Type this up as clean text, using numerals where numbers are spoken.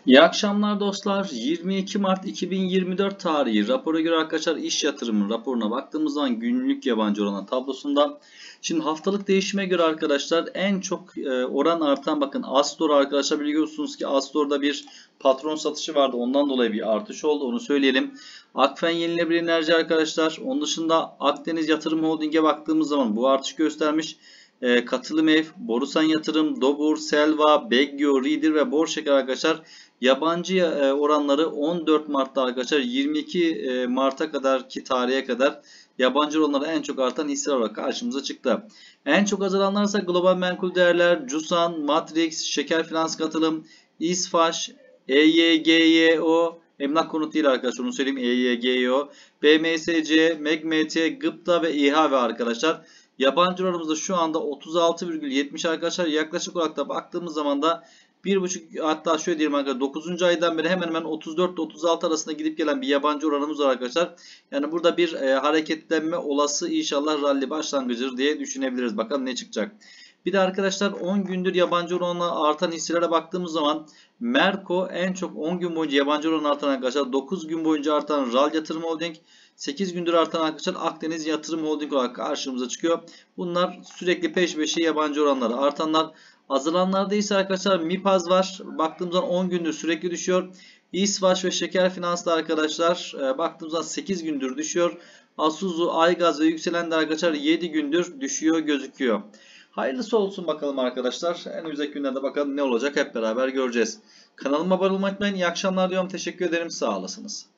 İyi akşamlar dostlar. 22 Mart 2024 tarihi rapora göre arkadaşlar iş yatırımı raporuna baktığımız zaman günlük yabancı oran tablosunda. Şimdi haftalık değişime göre arkadaşlar en çok oran artan bakın Astor arkadaşlar biliyorsunuz ki Astor'da bir patron satışı vardı. Ondan dolayı bir artış oldu. Onu söyleyelim. Akfen Yenilenebilir Enerji arkadaşlar. Onun dışında Akdeniz Yatırım Holding'e baktığımız zaman bu artış göstermiş. Katılım Ev, Borusan Yatırım, Dobur, Selva, Beggio, Reader ve Borşeker arkadaşlar yabancı oranları 14 Mart'ta arkadaşlar 22 Mart'a kadar ki tarihe kadar yabancı oranları en çok artan hisseler olarak karşımıza çıktı. En çok azalanlar ise Global Menkul Değerler, Cusan, Matrix, Şeker Finans Katılım, İSFAŞ, EYGYO, Emlak Konut değil arkadaşlar onu söyleyeyim EYGYO, BMSC, MEGMT, Gıpta ve İHA ve arkadaşlar. Yabancı oranımızda şu anda 36,70 arkadaşlar. Yaklaşık olarak da baktığımız zaman da 1,5 hatta şöyle diyelim arkadaşlar 9. aydan beri hemen hemen 34 ile 36 arasında gidip gelen bir yabancı oranımız var arkadaşlar. Yani burada bir hareketlenme olası inşallah rally başlangıcıdır diye düşünebiliriz. Bakalım ne çıkacak. Bir de arkadaşlar 10 gündür yabancı oranla artan hisselere baktığımız zaman Merko en çok 10 gün boyunca yabancı oranı artan arkadaşlar. 9 gün boyunca artan RAL Yatırım Holding. 8 gündür artan arkadaşlar Akdeniz Yatırım Holding olarak karşımıza çıkıyor. Bunlar sürekli peş peşe yabancı oranları artanlar. Azalanlarda ise arkadaşlar MİPAZ var. Baktığımız zaman 10 gündür sürekli düşüyor. İSVAŞ ve Şeker Finans'ta arkadaşlar baktığımız zaman 8 gündür düşüyor. Asuzu, Aygaz ve Yükselen de arkadaşlar 7 gündür düşüyor gözüküyor. Hayırlısı olsun bakalım arkadaşlar. Önümüzdeki günlerde bakalım ne olacak hep beraber göreceğiz. Kanalıma abone olmayı unutmayın. İyi akşamlar diyorum. Teşekkür ederim. Sağ olasınız.